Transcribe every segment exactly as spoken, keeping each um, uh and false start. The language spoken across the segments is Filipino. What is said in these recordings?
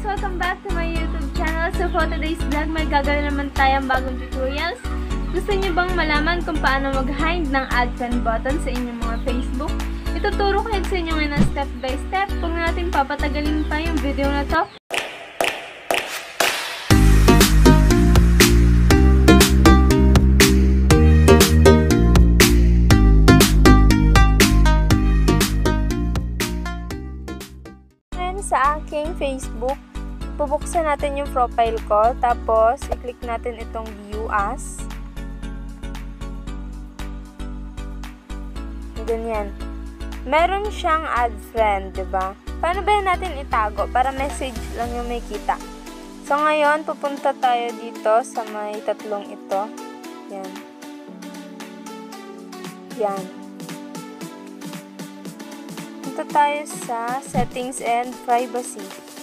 Welcome back to my YouTube channel. So for today's vlog, may gagawin naman tayong bagong tutorials. Gusto niyo bang malaman kung paano mag-hide ng add friend button sa inyong mga Facebook? Ituturo ko sa inyo ngayon step by step. Huwag natin papatagalin pa yung video na to. Sa aking Facebook, bubuksan natin yung profile ko, tapos i-click natin itong view as. Ganyan. Meron siyang add friend, diba? Paano ba natin itago? Para message lang yung may kita. So ngayon, pupunta tayo dito sa may tatlong ito. Yan. Yan. Punta tayo sa settings and privacy.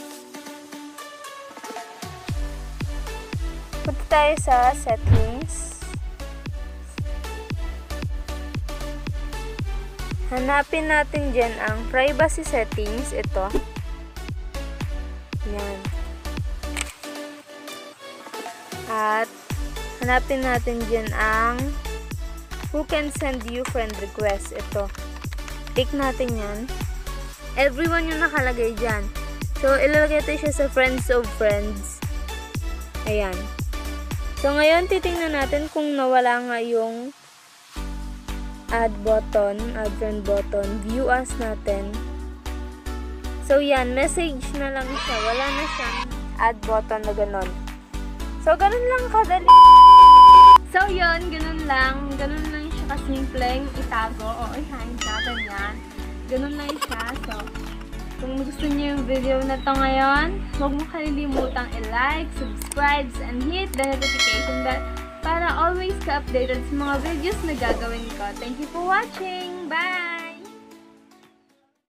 Punta tayo sa settings. Hanapin natin dyan ang privacy settings. Ito. Yan. At hanapin natin dyan ang who can send you friend request. Ito. Click natin yan. Everyone yung nakalagay dyan. So, ilalagay ito siya sa friends of friends. Ayan. So, ngayon, titingnan natin kung nawala nga yung add button, add friend button. View as natin. So, yan. Message na lang siya. Wala na siyang add button na ganon. So, ganon lang kadali. So, yun. Ganon lang. Ganon lang siya kasimpleng itago o i-hide natin yan. Ganun lang siya. So, kung gusto niyo yung video na to ngayon, huwag mo kalilimutang i-like, subscribe, and hit the notification bell para always ka updated sa mga videos na gagawin ko. Thank you for watching! Bye!